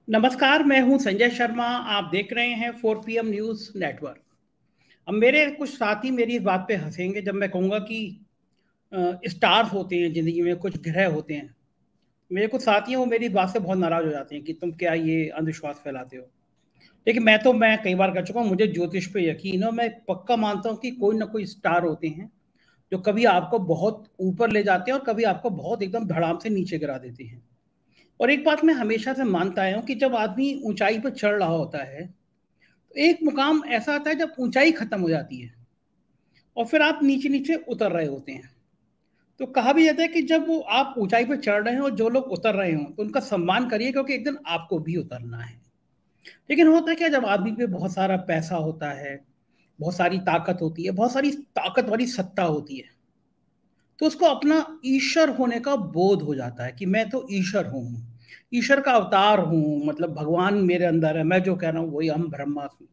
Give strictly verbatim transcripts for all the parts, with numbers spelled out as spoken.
नमस्कार, मैं हूं संजय शर्मा। आप देख रहे हैं four P M news network. अब मेरे कुछ साथी मेरी इस बात पे हंसेंगे जब मैं कहूंगा कि स्टार्स होते हैं ज़िंदगी में, कुछ ग्रह होते हैं। मेरे कुछ साथी हैं, वो मेरी इस बात से बहुत नाराज़ हो जाते हैं कि तुम क्या ये अंधविश्वास फैलाते हो। लेकिन मैं तो मैं कई बार कर चुका हूँ, मुझे ज्योतिष पे यकीन है। मैं पक्का मानता हूँ कि कोई ना कोई स्टार होते हैं जो कभी आपको बहुत ऊपर ले जाते हैं और कभी आपको बहुत एकदम धड़ाम से नीचे गिरा देते हैं। और एक बात मैं हमेशा से मानता आया हूँ कि जब आदमी ऊंचाई पर चढ़ रहा होता है तो एक मुकाम ऐसा आता है जब ऊंचाई खत्म हो जाती है और फिर आप नीचे नीचे उतर रहे होते हैं। तो कहा भी जाता है कि जब वो आप ऊंचाई पर चढ़ रहे हो और जो लोग उतर रहे हो तो उनका सम्मान करिए, क्योंकि एक दिन आपको भी उतरना है। लेकिन होता है क्या, जब आदमी पे बहुत सारा पैसा होता है, बहुत सारी ताकत होती है, बहुत सारी ताकत वाली सत्ता होती है, तो उसको अपना ईश्वर होने का बोध हो जाता है कि मैं तो ईश्वर हूँ, ईश्वर का अवतार हूँ, मतलब भगवान मेरे अंदर है, मैं जो कह रहा हूँ वही हम ब्रह्मास्मि।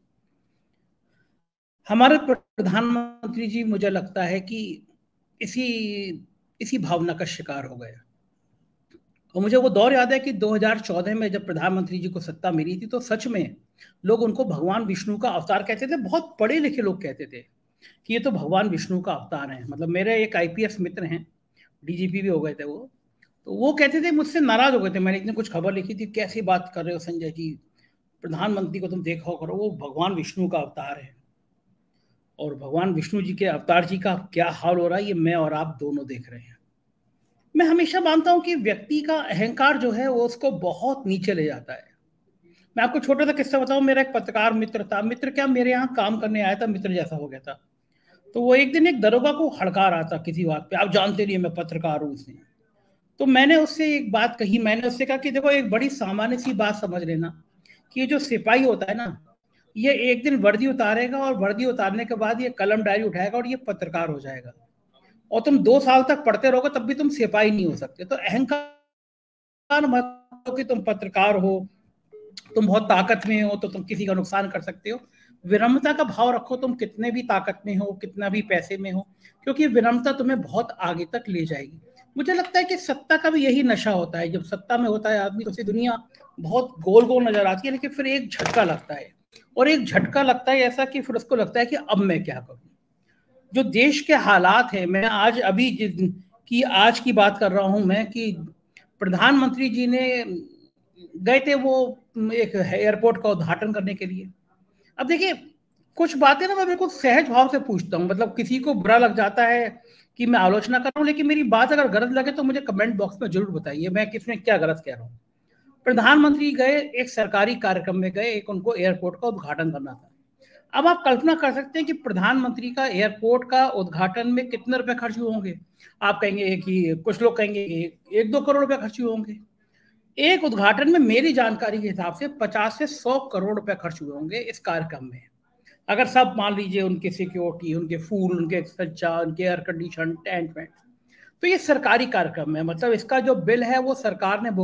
हमारे प्रधानमंत्री जी मुझे लगता है कि इसी इसी भावना का शिकार हो गए। और मुझे वो दौर याद है कि दो हज़ार चौदह में जब प्रधानमंत्री जी को सत्ता मिली थी तो सच में लोग उनको भगवान विष्णु का अवतार कहते थे। बहुत पढ़े लिखे लोग कहते थे कि ये तो भगवान विष्णु का अवतार है। मतलब मेरे एक आई पी एस मित्र हैं, डी जी पी भी हो गए थे वो। तो वो कहते थे, मुझसे नाराज हो गए थे, मैंने इतनी कुछ खबर लिखी थी, कैसी बात कर रहे हो संजय जी, प्रधानमंत्री को तुम देखो करो, वो भगवान विष्णु का अवतार है। और भगवान विष्णु जी के अवतार जी का क्या हाल हो रहा है ये मैं और आप दोनों देख रहे हैं। मैं हमेशा मानता हूं कि व्यक्ति का अहंकार जो है वो उसको बहुत नीचे ले जाता है। मैं आपको छोटा सा किस्सा बताऊं। मेरा एक पत्रकार मित्र था, मित्र क्या, मेरे यहाँ काम करने आया था, मित्र जैसा हो गया था। तो वो एक दिन एक दरोगा को हड़का रहा था किसी बात पे, आप जानते नहीं मैं पत्रकार हूँ उसने। तो मैंने उससे एक बात कही, मैंने उससे कहा कि देखो, एक बड़ी सामान्य सी बात समझ लेना कि ये जो सिपाही होता है ना, ये एक दिन वर्दी उतारेगा और वर्दी उतारने के बाद ये कलम डायरी उठाएगा और ये पत्रकार हो जाएगा। और तुम दो साल तक पढ़ते रहोगे तब भी तुम सिपाही नहीं हो सकते। तो अहंकार मत हो कि तुम पत्रकार हो, तुम बहुत ताकत में हो तो तुम किसी का नुकसान कर सकते हो। विनम्रता का भाव रखो, तुम कितने भी ताकत में हो, कितना भी पैसे में हो, क्योंकि विनम्रता तुम्हें बहुत आगे तक ले जाएगी। मुझे लगता है कि सत्ता का भी यही नशा होता है। जब सत्ता में होता है आदमी तो उसे दुनिया बहुत गोल गोल नजर आती है, लेकिन फिर एक झटका लगता है। और एक झटका लगता है ऐसा कि फिर उसको लगता है कि अब मैं क्या करूं। जो देश के हालात है, मैं आज अभी की आज की बात कर रहा हूं मैं, कि प्रधानमंत्री जी ने गए थे वो एक एयरपोर्ट का उद्घाटन करने के लिए। अब देखिए, कुछ बातें ना मैं बिल्कुल सहज भाव से पूछता हूँ। मतलब किसी को बुरा लग जाता है कि मैं आलोचना कर रहा हूँ, लेकिन मेरी बात अगर गलत लगे तो मुझे कमेंट बॉक्स में जरूर बताइए मैं किसमें क्या गलत कह रहा हूँ। प्रधानमंत्री गए, एक सरकारी कार्यक्रम में गए, एक उनको एयरपोर्ट का उद्घाटन करना था। अब आप कल्पना कर सकते हैं कि प्रधानमंत्री का एयरपोर्ट का उद्घाटन में कितने रुपए खर्च हुए होंगे। आप कहेंगे कि कुछ लोग कहेंगे कि एक दो करोड़ रुपए खर्च हुए होंगे। एक उद्घाटन में मेरी जानकारी के हिसाब से पचास से सौ करोड़ रुपए खर्च हुए होंगे इस कार्यक्रम में। अगर सब मान लीजिए, उनकी सिक्योरिटी, उनके फूल, उनके सज्जा, उनके एयर कंडीशन, टेंट वेंट। तो ये सरकारी कार्यक्रम है, मतलब इसका जो बिल है वो सरकार ने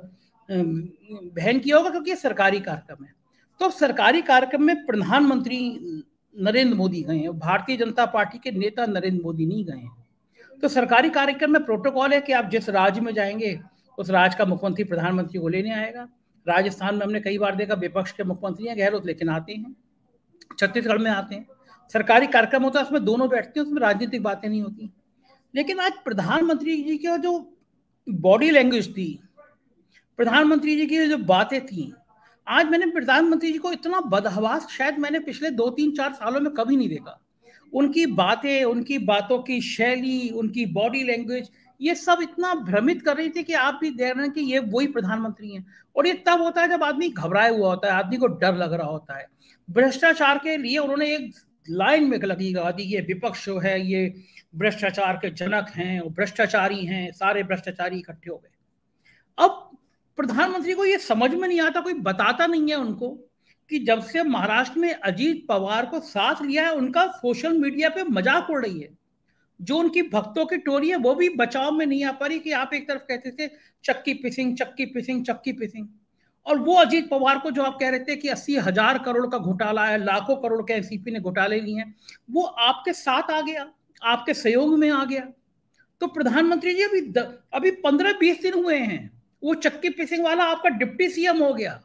वहन किया होगा, क्योंकि ये सरकारी कार्यक्रम है। तो सरकारी कार्यक्रम में प्रधानमंत्री नरेंद्र मोदी गए हैं, भारतीय जनता पार्टी के नेता नरेंद्र मोदी नहीं गए हैं। तो सरकारी कार्यक्रम में प्रोटोकॉल है कि आप जिस राज्य में जाएंगे उस राज्य का मुख्यमंत्री प्रधानमंत्री को लेने आएगा। राजस्थान में हमने कई बार देखा, विपक्ष के मुख्यमंत्री हैं गहलोत, लेकिन आते हैं। छत्तीसगढ़ में आते हैं। सरकारी कार्यक्रम होता है, उसमें दोनों बैठते हैं, उसमें राजनीतिक बातें नहीं होती। लेकिन आज प्रधानमंत्री जी की जो बॉडी लैंग्वेज थी, प्रधानमंत्री जी की जो बातें थी, आज मैंने प्रधानमंत्री जी को इतना बदहवास शायद मैंने पिछले दो तीन चार सालों में कभी नहीं देखा। उनकी बातें, उनकी बातों की शैली, उनकी बॉडी लैंग्वेज, ये सब इतना भ्रमित कर रही थी कि आप भी देख रहे हैं कि ये वही प्रधानमंत्री हैं। और ये तब होता है जब आदमी घबराया हुआ होता है, आदमी को डर लग रहा होता है। भ्रष्टाचार के लिए उन्होंने एक लाइन में लगा दी, ये विपक्ष जो है ये भ्रष्टाचार के जनक हैं, भ्रष्टाचारी हैं, सारे भ्रष्टाचारी इकट्ठे हो गए। अब प्रधानमंत्री को ये समझ में नहीं आता, कोई बताता नहीं है उनको कि जब से महाराष्ट्र में अजीत पवार को साथ लिया है, उनका सोशल मीडिया पे मजाक उड़ रही है। जो उनकी भक्तों की टोली है वो भी बचाव में नहीं आ पा रही कि आप एक तरफ कहते थे चक्की पिसिंग चक्की पिसिंग चक्की पिसिंग, और वो अजीत पवार को जो आप कह रहे थे कि अस्सी हजार करोड़ का घोटाला है, लाखों करोड़ के एन सी पी ने घोटाले लिए हैं, वो आपके साथ आ गया, आपके सहयोग में आ गया। तो प्रधानमंत्री जी अभी अभी पंद्रह बीस दिन हुए हैं, वो चक्की पिसिंग वाला आपका डिप्टी सी एम हो गया।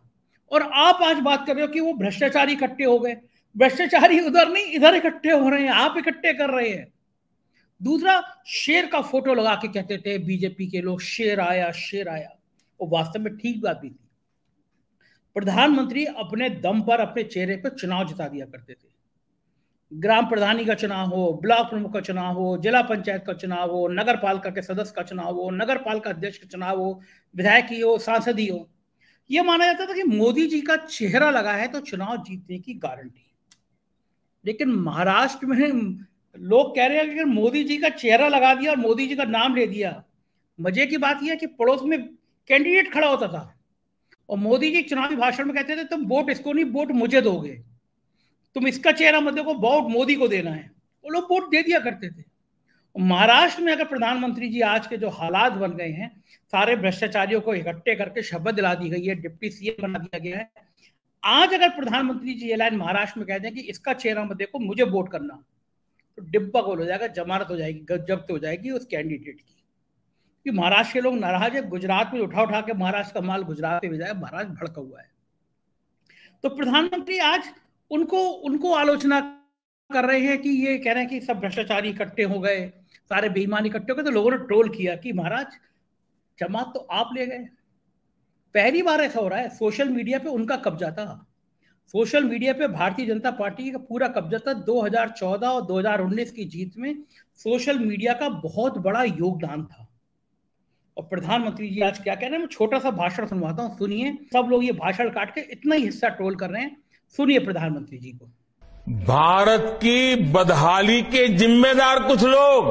और आप आज बात कर रहे हो कि वो भ्रष्टाचारी इकट्ठे हो गए। भ्रष्टाचारी उधर नहीं, इधर इकट्ठे हो रहे हैं, आप इकट्ठे कर रहे हैं। दूसरा, शेर का फोटो लगा के कहते थे बीजेपी के लोग, शेर आया शेर आया, और वास्तव में ठीक बात भी थी। प्रधानमंत्री अपने दम पर अपने चेहरे पर चुनाव जिता दिया करते थे। ग्राम प्रधानी का चुनाव हो, ब्लॉक प्रमुख का चुनाव हो, जिला पंचायत का चुनाव हो, नगर पालिका के सदस्य का चुनाव हो, नगर पालिका अध्यक्ष का चुनाव हो, विधायक ही हो, सांसद ही हो, यह माना जाता था कि मोदी जी का चेहरा लगा है तो चुनाव जीतने की गारंटी। लेकिन महाराष्ट्र में लोग कह रहे हैं कि मोदी जी का चेहरा लगा दिया और मोदी जी का नाम ले दिया। मजे की बात यह है कि पड़ोस में कैंडिडेट खड़ा होता था और मोदी जी चुनावी भाषण में कहते थे तुम वोट इसको नहीं, वोट मुझे दोगे, तुम इसका चेहरा मत देखो, वोट मोदी को देना है। वो लोग वोट दे दिया करते थे। महाराष्ट्र में अगर प्रधानमंत्री जी आज के जो हालात बन गए हैं, सारे भ्रष्टाचारियों को इकट्ठे करके शपथ दिला दी गई है, डिप्टी सीएम बना दिया गया है। आज अगर प्रधानमंत्री जी ये लाइन महाराष्ट्र में कह दें कि इसका चेहरा मत देखो, मुझे वोट करना, तो डिब्बा गोल हो जाएगा, जमानत हो जाएगी, जब्त हो जाएगी उस कैंडिडेट की। कि महाराष्ट्र के लोग नाराज है, गुजरात में उठा उठा के महाराष्ट्र का माल गुजरात में भेजा है, महाराष्ट्र भड़का हुआ है। तो प्रधानमंत्री आज उनको उनको आलोचना कर रहे हैं कि ये कह रहे हैं कि सब भ्रष्टाचारी इकट्ठे हो गए, सारे बेईमान इकट्ठे हो गए। तो लोगों ने ट्रोल किया कि महाराज जमात तो आप ले गए। पहली बार ऐसा हो रहा है, सोशल मीडिया पे उनका कब्जा था। सोशल मीडिया पे भारतीय जनता पार्टी का पूरा कब्जा था। दो हज़ार चौदह और दो हज़ार उन्नीस की जीत में सोशल मीडिया का बहुत बड़ा योगदान था। और प्रधानमंत्री जी आज क्या कह रहे हैं, मैं छोटा सा भाषण सुनवाता हूं, सुनिए। सब लोग ये भाषण काट के इतना ही हिस्सा ट्रोल कर रहे हैं, सुनिए प्रधानमंत्री जी को। भारत की बदहाली के जिम्मेदार कुछ लोग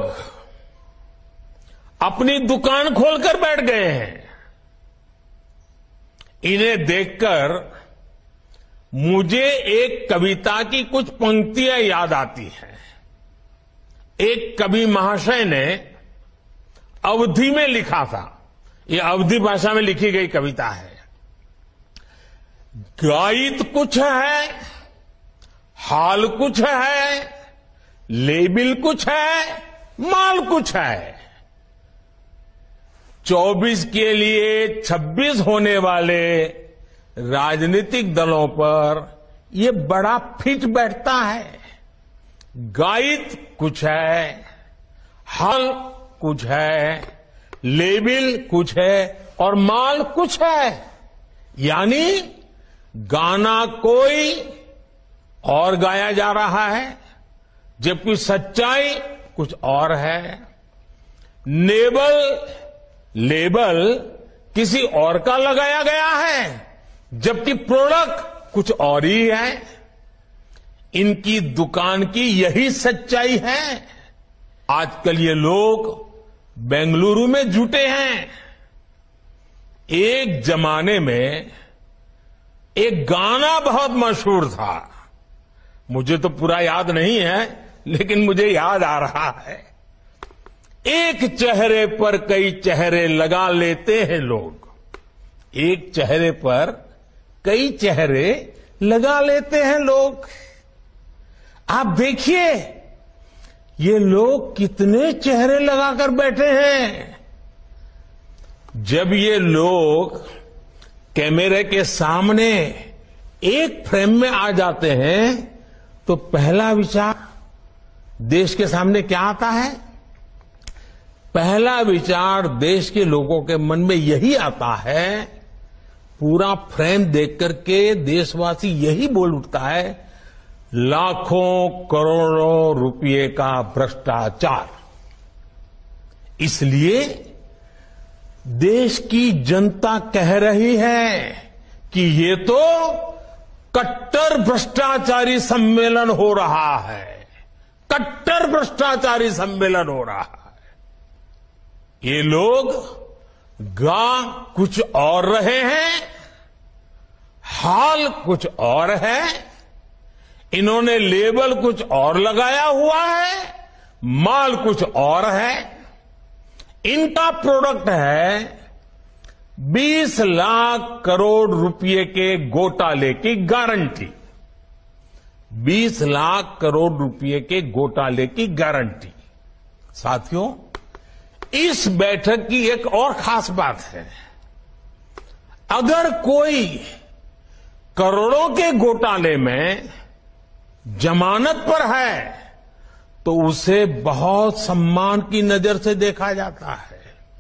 अपनी दुकान खोलकर बैठ गए हैं। इन्हें देखकर मुझे एक कविता की कुछ पंक्तियां याद आती हैं। एक कवि महाशय ने अवधी में लिखा था, ये अवधी भाषा में लिखी गई कविता है। गायित कुछ है, हाल कुछ है, लेबिल कुछ है, माल कुछ है। चौबीस के लिए छब्बीस होने वाले राजनीतिक दलों पर ये बड़ा फिट बैठता है। गायित कुछ है, हाल कुछ है, लेबिल कुछ है और माल कुछ है। यानी गाना कोई और गाया जा रहा है, जबकि सच्चाई कुछ और है। नेबल लेबल किसी और का लगाया गया है, जबकि प्रोडक्ट कुछ और ही है। इनकी दुकान की यही सच्चाई है। आजकल ये लोग बेंगलुरु में जुटे हैं। एक जमाने में एक गाना बहुत मशहूर था, मुझे तो पूरा याद नहीं है, लेकिन मुझे याद आ रहा है। एक चेहरे पर कई चेहरे लगा लेते हैं लोग, एक चेहरे पर कई चेहरे लगा लेते हैं लोग। आप देखिए ये लोग कितने चेहरे लगाकर बैठे हैं। जब ये लोग कैमरे के सामने एक फ्रेम में आ जाते हैं तो पहला विचार देश के सामने क्या आता है? पहला विचार देश के लोगों के मन में यही आता है, पूरा फ्रेम देख करके देशवासी यही बोल उठता है, लाखों करोड़ों रुपए का भ्रष्टाचार। इसलिए देश की जनता कह रही है कि ये तो कट्टर भ्रष्टाचारी सम्मेलन हो रहा है, कट्टर भ्रष्टाचारी सम्मेलन हो रहा है। ये लोग गा कुछ और रहे हैं, हाल कुछ और है, इन्होंने लेबल कुछ और लगाया हुआ है, माल कुछ और है। इनका प्रोडक्ट है बीस लाख करोड़ रुपए के घोटाले की गारंटी, बीस लाख करोड़ रुपए के घोटाले की गारंटी। साथियों, इस बैठक की एक और खास बात है, अगर कोई करोड़ों के घोटाले में जमानत पर है तो उसे बहुत सम्मान की नजर से देखा जाता है।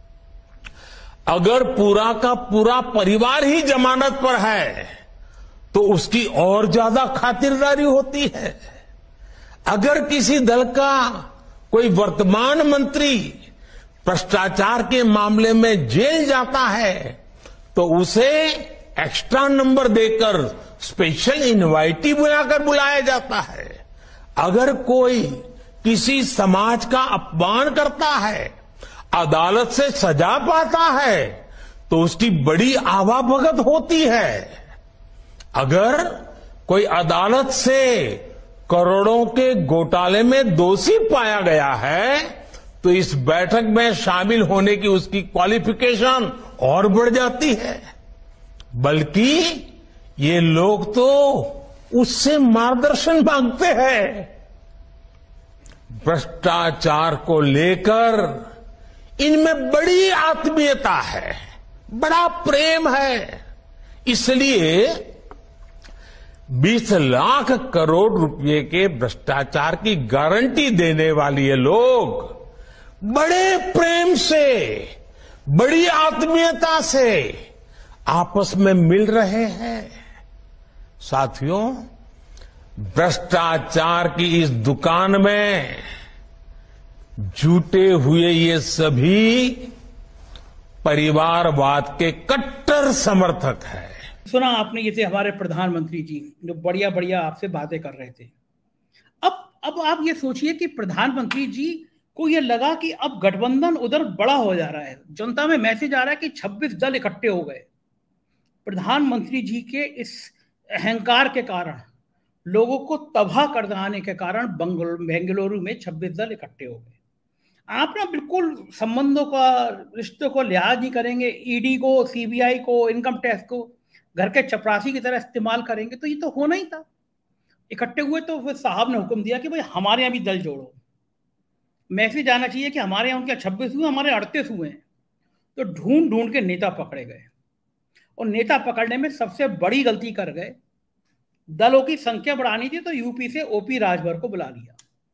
अगर पूरा का पूरा परिवार ही जमानत पर है तो उसकी और ज्यादा खातिरदारी होती है। अगर किसी दल का कोई वर्तमान मंत्री भ्रष्टाचार के मामले में जेल जाता है तो उसे एक्स्ट्रा नंबर देकर स्पेशल इनवाइटी बुलाकर बुलाया जाता है। अगर कोई किसी समाज का अपमान करता है, अदालत से सजा पाता है तो उसकी बड़ी आवाभगत होती है। अगर कोई अदालत से करोड़ों के घोटाले में दोषी पाया गया है तो इस बैठक में शामिल होने की उसकी क्वालिफिकेशन और बढ़ जाती है। बल्कि ये लोग तो उससे मार्गदर्शन मांगते हैं। भ्रष्टाचार को लेकर इनमें बड़ी आत्मीयता है, बड़ा प्रेम है। इसलिए बीस लाख करोड़ रुपए के भ्रष्टाचार की गारंटी देने वाले ये लोग बड़े प्रेम से, बड़ी आत्मीयता से आपस में मिल रहे हैं। साथियों, भ्रष्टाचार की इस दुकान में जुटे हुए ये सभी परिवारवाद के कट्टर समर्थक हैं। सुना आपने, ये थे हमारे प्रधानमंत्री जी जो बढ़िया बढ़िया आपसे बातें कर रहे थे। अब अब आप ये सोचिए कि प्रधानमंत्री जी को ये लगा कि अब गठबंधन उधर बड़ा हो जा रहा है, जनता में मैसेज आ रहा है कि छब्बीस दल इकट्ठे हो गए। प्रधानमंत्री जी के इस अहंकार के कारण, लोगों को तबाह कर देने के कारण बेंगलुरु में छब्बीस दल इकट्ठे हो गए। आप ना बिल्कुल संबंधों का, रिश्तों को लिहाज नहीं करेंगे, ईडी को, सीबीआई को, इनकम टैक्स को घर के चपरासी की तरह इस्तेमाल करेंगे, तो ये तो होना ही था। इकट्ठे हुए तो फिर साहब ने हुक्म दिया कि भाई हमारे यहाँ भी दल जोड़ो। मैसेज आना चाहिए कि हमारे यहाँ उनके छब्बीस हुए, हमारे अड़तीस हुए हैं। तो ढूंढ ढूंढ के नेता पकड़े गए और नेता पकड़ने में सबसे बड़ी गलती कर गए। दलों की संख्या बढ़ानी थी तो यूपी से ओपी राजभर को बुला लिया।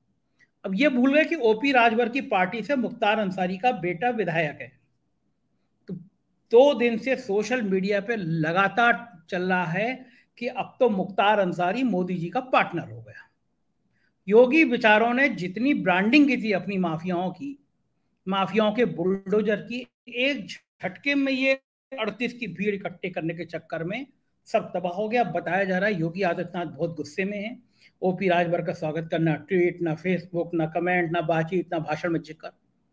अब ये भूल गए कि ओपी राजभर की पार्टी से मुख्तार अंसारी का बेटा विधायक है। तो दो दिन से सोशल मीडिया पे लगातार चल रहा है कि अब तो मुख्तार अंसारी मोदी जी का पार्टनर हो गया। योगी विचारों ने जितनी ब्रांडिंग की थी अपनी माफियाओं की, माफियाओं के बुलडोजर की, एक झटके में ये अड़तीस की भीड़ इकट्ठे करने के चक्कर में सब तबाह हो गया। बताया जा रहा है योगी आदित्यनाथ बहुत गुस्से में है। ओपी राजभर का स्वागत करना, ट्वीट, ना फेसबुक, ना कमेंट, ना बातचीत, ना भाषण में जिक्र।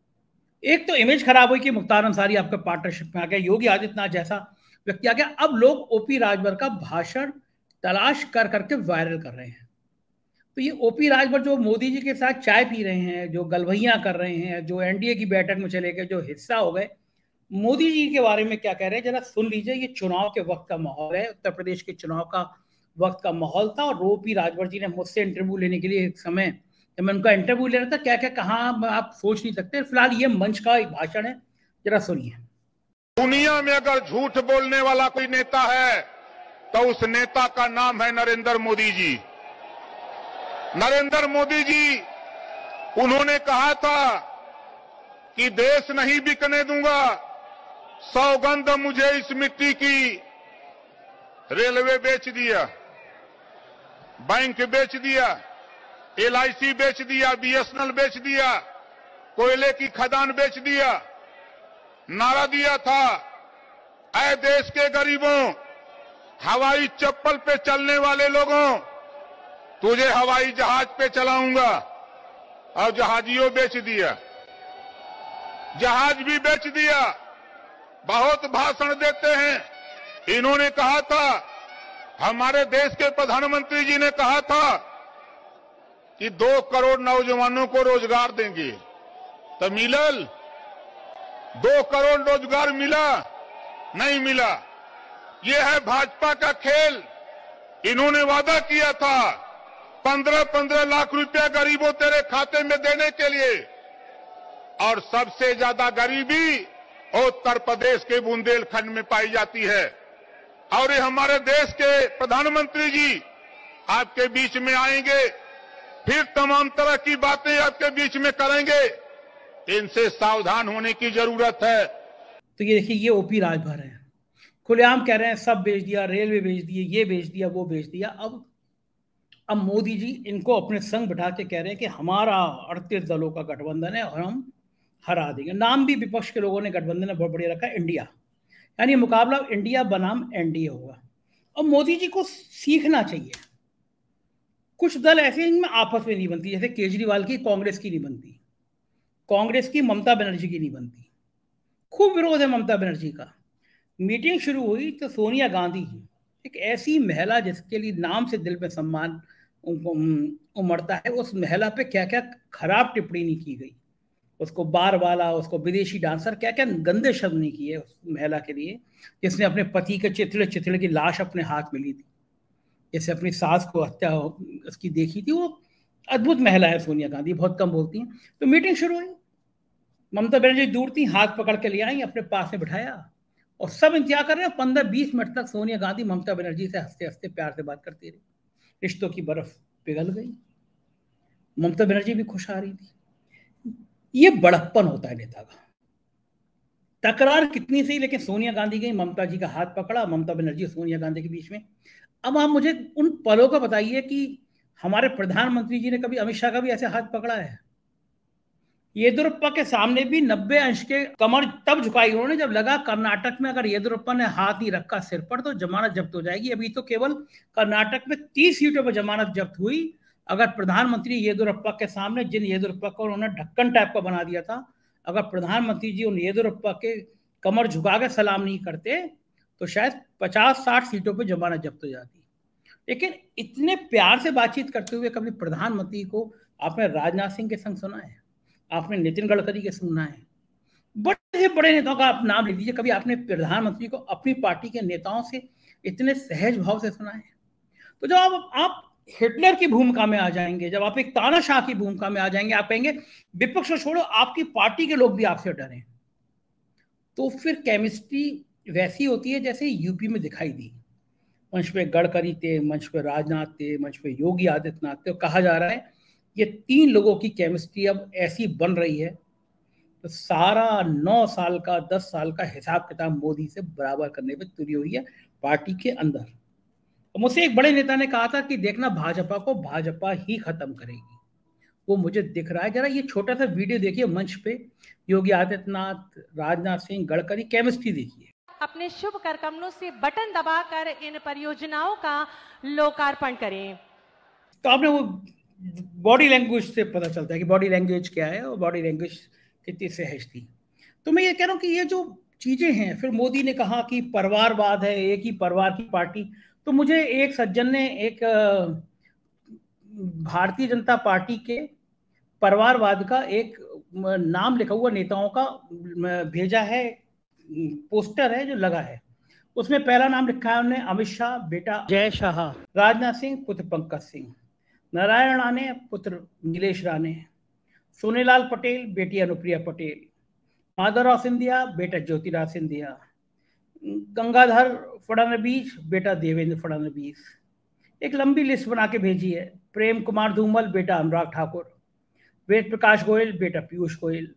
एक तो इमेज खराब हुई कि मुख्तार अंसारी आपके पार्टनरशिप में आ गया, योगी आदित्यनाथ जैसा व्यक्ति आ गया। अब लोग ओपी राजभर का भाषण तलाश कर करके वायरल कर रहे हैं। तो ये ओपी राजभर जो मोदी जी के साथ चाय पी रहे हैं, जो गलवैयां कर रहे हैं, जो एनडीए की बैठक में चले गए, जो हिस्सा हो गए, मोदी जी के बारे में क्या कह रहे हैं जरा सुन लीजिए। ये चुनाव के वक्त का माहौल है, उत्तर प्रदेश के चुनाव का वक्त का माहौल था। और ओपी राजभर जी ने मुझसे इंटरव्यू लेने के लिए एक समय जब मैं उनका इंटरव्यू ले रहा था, क्या क्या कहा आप सोच नहीं सकते। फिलहाल ये मंच का एक भाषण है, जरा सुनिए। दुनिया में अगर झूठ बोलने वाला कोई नेता है तो उस नेता का नाम है नरेंद्र मोदी जी। नरेंद्र मोदी जी, उन्होंने कहा था कि देश नहीं बिकने दूंगा, सौगंध मुझे इस मिट्टी की। रेलवे बेच दिया, बैंक बेच दिया, एलआईसी बेच दिया, बीएसएनएल बेच दिया, कोयले की खदान बेच दिया। नारा दिया था, ऐ देश के गरीबों, हवाई चप्पल पे चलने वाले लोगों, तुझे हवाई जहाज पे चलाऊंगा। और जहाजियों बेच दिया, जहाज भी बेच दिया। बहुत भाषण देते हैं। इन्होंने कहा था, हमारे देश के प्रधानमंत्री जी ने कहा था कि दो करोड़ नौजवानों को रोजगार देंगे, तो मिलल? दो करोड़ रोजगार मिला? नहीं मिला। यह है भाजपा का खेल। इन्होंने वादा किया था पंद्रह पंद्रह लाख रुपया गरीबों तेरे खाते में देने के लिए, और सबसे ज्यादा गरीबी उत्तर प्रदेश के बुंदेलखंड में पाई जाती है। और ये हमारे देश के प्रधानमंत्री जी आपके बीच में आएंगे, फिर तमाम तरह की बातें आपके बीच में करेंगे। इनसे सावधान होने की जरूरत है। तो ये देखिए, ये ओपी राजभर है, खुलेआम कह रहे हैं सब बेच दिया, रेलवे बेच दिए, ये बेच दिया, वो बेच दिया। अब अब मोदी जी इनको अपने संग बिठा के कह रहे हैं कि हमारा अड़तीस दलों का गठबंधन है और हम हरा देंगे। नाम भी विपक्ष के लोगों ने गठबंधन में बहुत बढ़िया रखा है, इंडिया, यानी मुकाबला इंडिया बनाम एनडीए होगा। अब मोदी जी को सीखना चाहिए, कुछ दल ऐसे इनमें आपस में नहीं बनती, जैसे केजरीवाल की कांग्रेस की नहीं बनती, कांग्रेस की ममता बनर्जी की नहीं बनती, खूब विरोध है ममता बनर्जी का। मीटिंग शुरू हुई तो सोनिया गांधी, एक ऐसी महिला जिसके लिए नाम से दिल में सम्मान उमड़ता है, उस महिला पे क्या क्या खराब टिप्पणी नहीं की गई, उसको बार वाला, उसको विदेशी डांसर, क्या क्या गंदे शब्द नहीं किए उस महिला के लिए, जिसने अपने पति के चिथड़े चिथड़े की लाश अपने हाथ में ली थी, जैसे अपनी सास को हत्या उसकी देखी थी। वो अद्भुत महिला है सोनिया गांधी, बहुत कम बोलती हैं। तो मीटिंग शुरू हुई, ममता बनर्जी दूर थी, हाथ पकड़ के ले आई, अपने पास में बिठाया और सब इंतजार कर रहे हैं। पंद्रह बीस मिनट तक सोनिया गांधी ममता बनर्जी से हंसते हंसते प्यार से बात करती रही, रिश्तों की बर्फ पिघल गई, ममता बनर्जी भी खुश आ रही थी। ये बड़प्पन होता है नेता का, तकरार कितनी सही, लेकिन सोनिया गांधी गई, ममता जी का हाथ पकड़ा, ममता बनर्जी और सोनिया गांधी के बीच में। अब आप मुझे उन पलों का बताइए कि हमारे प्रधानमंत्री जी ने कभी अमित शाह का भी ऐसे हाथ पकड़ा है? येदियुरप्पा के सामने भी नब्बे अंश के कमर तब झुकाई उन्होंने जब लगा कर्नाटक में अगर येदियुरप्पा ने हाथ नहीं रखा सिर पर तो जमानत जब्त हो जाएगी। अभी तो केवल कर्नाटक में तीस सीटों पर जमानत जब्त हुई। अगर प्रधानमंत्री येदियुरप्पा के सामने, जिन येदियुरप्पा को उन्होंने ढक्कन टाइप का बना दिया था, अगर प्रधानमंत्री जी उन येदियुरप्पा के कमर झुका के सलाम नहीं करते तो शायद पचास साठ सीटों पर जमानत जब्त हो जाती। लेकिन इतने प्यार से बातचीत करते हुए कभी प्रधानमंत्री को आपने राजनाथ सिंह के संग सुना है? आपने नितिन गडकरी के सुना है? बड़े से बड़े नेताओं का आप नाम लिख दीजिए, कभी आपने प्रधानमंत्री को अपनी पार्टी के नेताओं से इतने सहज भाव से सुना है? तो जब आप, आप हिटलर की भूमिका में आ जाएंगे, जब आप एक तानाशाह की भूमिका में आ जाएंगे, आप कहेंगे विपक्ष को छोड़ो, आपकी पार्टी के लोग भी आपसे डरें, तो फिर केमिस्ट्री वैसी होती है जैसे यूपी में दिखाई दी। मंच पे गडकरी थे, मंच पे राजनाथ थे, मंच पे योगी आदित्यनाथ थे। कहा जा रहा है ये तीन लोगों की केमिस्ट्री अब ऐसी बन रही है तो सारा नौ साल का दस साल का हिसाब किताब मोदी से बराबर करने पे तुली हुई है पार्टी के अंदर। तो मुझसे एक बड़े नेता ने कहा था कि देखना भाजपा को भाजपा ही खत्म करेगी, वो मुझे दिख रहा है। जरा ये छोटा सा वीडियो देखिए, मंच पे योगी आदित्यनाथ, राजनाथ सिंह, गडकरी, केमिस्ट्री देखिए। अपने शुभ कर कमलों से बटन दबाकर इन परियोजनाओं का लोकार्पण करें। तो आपने वो बॉडी लैंग्वेज से पता चलता है कि बॉडी लैंग्वेज क्या है और बॉडी लैंग्वेज कितनी सहज थी। तो मैं ये कह रहा हूँ कि ये जो चीजें हैं, फिर मोदी ने कहा कि परिवारवाद है, एक ही परिवार की पार्टी। तो मुझे एक सज्जन ने एक भारतीय जनता पार्टी के परिवारवाद का एक नाम लिखा हुआ नेताओं का भेजा है, पोस्टर है जो लगा है। उसमें पहला नाम लिखा है उन्होंने अमित शाह बेटा जय शाह, राजनाथ सिंह पुत्र पंकज सिंह, नारायण राणे पुत्र नीलेश राणे, सोनेलाल पटेल बेटी अनुप्रिया पटेल, माधवराव सिंधिया बेटा ज्योतिराज सिंधिया, गंगाधर फडणवीस बेटा देवेंद्र फडणवीस। एक लंबी लिस्ट बना के भेजी है। प्रेम कुमार धूमल बेटा अनुराग ठाकुर, वेद प्रकाश गोयल बेटा पीयूष गोयल,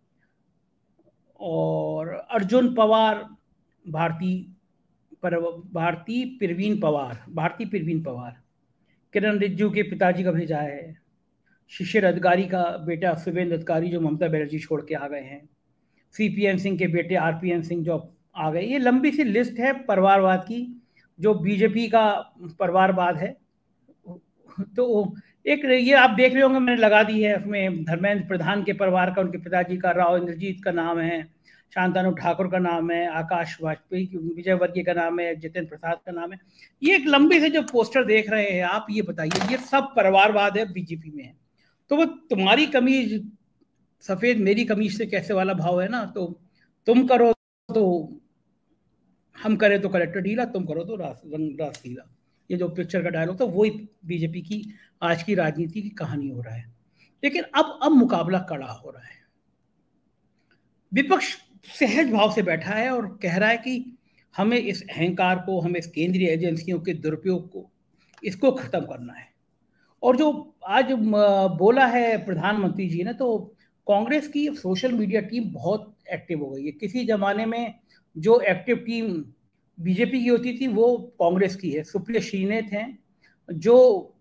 और अर्जुन पवार भारती पर भारती प्रवीण पवार भारती प्रवीण पवार, किरण रिज्जू के पिताजी का भेजा है, शिशिर अधिकारी का बेटा शुभेंद्र अधिकारी जो ममता बनर्जी छोड़ के आ गए हैं, सीपीएम सिंह के बेटे आरपीएन सिंह जो आ गए। ये लंबी सी लिस्ट है परिवारवाद की, जो बीजेपी का परिवारवाद है। तो एक ये आप देख रहे होंगे, मैंने लगा दी है, उसमें धर्मेंद्र प्रधान के परिवार का, उनके पिताजी का राव इंद्रजीत का नाम है, शांतनु ठाकुर का नाम है, आकाश वाजपेयी, विजय वर्गीय का नाम है, जितेंद्र प्रसाद का नाम है। ये एक लंबी से जो पोस्टर देख रहे हैं आप, ये बताइए, ये सब परिवारवाद है बीजेपी में है। तो वो तुम्हारी कमीज सफेद मेरी कमीज से कैसे वाला भाव है ना। तो तुम करो तो हम करें तो कलेक्टर ढीला, तुम करो तो रास रास ढीला। ये जो पिक्चर का डायलॉग था वही बीजेपी की आज की राजनीति की कहानी हो रहा है। लेकिन अब अब मुकाबला कड़ा हो रहा है। विपक्ष सहज भाव से बैठा है और कह रहा है कि हमें इस अहंकार को, हमें इस केंद्रीय एजेंसियों के दुरुपयोग को, इसको खत्म करना है। और जो आज बोला है प्रधानमंत्री जी ने, तो कांग्रेस की सोशल मीडिया टीम बहुत एक्टिव हो गई है। किसी जमाने में जो एक्टिव टीम बीजेपी की होती थी वो कांग्रेस की है। सुप्रिया श्रीनेत हैं, जो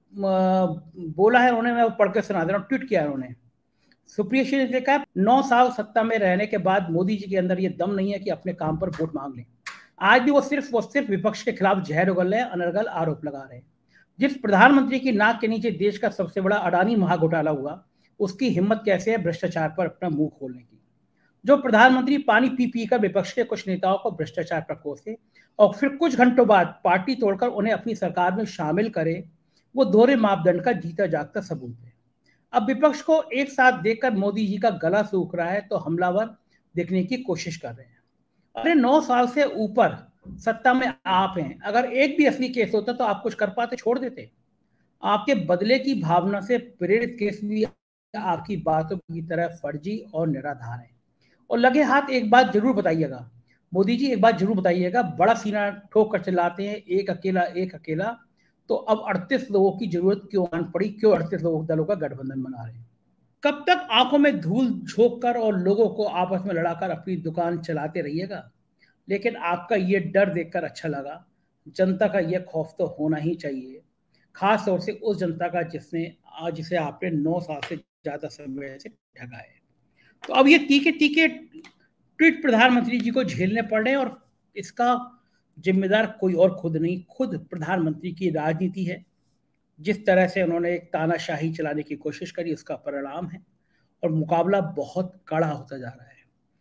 बोला है उन्होंने, मैं वो पढ़ के सुना दे रहा हूँ, ट्वीट किया है उन्होंने। सुप्रिया श्रीनेत ने कहा, नौ साल सत्ता में रहने के बाद मोदी जी के अंदर ये दम नहीं है कि अपने काम पर वोट मांग लें। आज भी वो सिर्फ वो सिर्फ विपक्ष के खिलाफ जहर उगल रहे हैं, अनर्गल आरोप लगा रहे हैं। जिस प्रधानमंत्री की नाक के नीचे देश का सबसे बड़ा अडानी महाघोटाला हुआ, उसकी हिम्मत कैसे है भ्रष्टाचार पर अपना मुंह खोलने की। जो प्रधानमंत्री पानी पी पी कर विपक्ष के कुछ नेताओं को भ्रष्टाचार पर कोसे और फिर कुछ घंटों बाद पार्टी तोड़कर उन्हें अपनी सरकार में शामिल करे, वो दोहरे मापदंड का जीता जागता सबूत है। अब विपक्ष को एक साथ देखकर मोदी जी का गला सूख रहा है तो हमलावर देखने की कोशिश कर रहे हैं। अरे नौ साल से ऊपर सत्ता में आप हैं, अगर एक भी असली केस होता तो आप कुछ कर पाते, छोड़ देते। आपके बदले की भावना से प्रेरित केस भी आपकी बातों की तरह फर्जी और निराधार है। और लगे हाथ एक बात जरूर बताइएगा मोदी जी, एक बात जरूर बताइएगा, बड़ा सीना ठोक कर चलाते हैं, एक अकेला एक अकेला, तो अब अड़तीस लोगों की जरूरत क्यों आन पड़ी, क्यों अड़तीस लोगों दलों का गठबंधन बना रहे हैं? कब तक आंखों में धूल झोंक कर और लोगों को आपस में लड़ाकर अपनी दुकान चलाते रहिएगा? लेकिन आपका ये डर देखकर अच्छा लगा। जनता का ये खौफ तो होना ही चाहिए, खास तौर से उस जनता का जिसने आज जिसे आपने नौ साल से ज्यादा समय से ठगा है। तो अब ये तीखे तीखे ट्वीट प्रधानमंत्री जी को झेलने पड़ रहे हैं, और इसका जिम्मेदार कोई और खुद नहीं, खुद प्रधानमंत्री की राजनीति है। जिस तरह से उन्होंने एक तानाशाही चलाने की कोशिश करी, उसका परिणाम है, और मुकाबला बहुत कड़ा होता जा रहा है।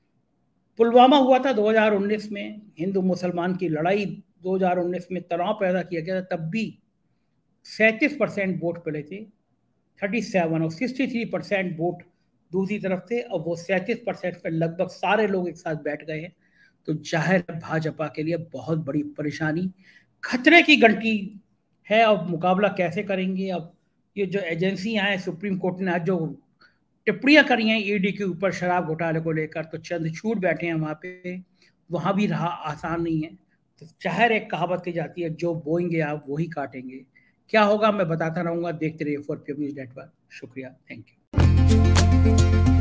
पुलवामा हुआ था दो हज़ार उन्नीस में, हिंदू मुसलमान की लड़ाई दो हज़ार उन्नीस में तनाव पैदा किया गया था, तब भी सैंतीस परसेंट वोट पड़े थे, सैंतीस और तिरसठ परसेंट वोट दूसरी तरफ थे, और वो सैंतीस परसेंट पर लगभग सारे लोग एक साथ बैठ गए हैं। तो जाहिर है भाजपा के लिए बहुत बड़ी परेशानी, खतरे की घंटी है। अब मुकाबला कैसे करेंगे? अब ये जो एजेंसियां हैं, सुप्रीम कोर्ट ने आज जो टिप्पणियां करी हैं ईडी के ऊपर शराब घोटाले को लेकर, तो चंद छूट बैठे हैं वहां पे, वहां भी रहा आसान नहीं है। तो जाहिर एक कहावत की जाती है, जो बोएंगे आप वही काटेंगे। क्या होगा मैं बताता रहूंगा, देखते रहिए four P M news network. शुक्रिया, थैंक यू।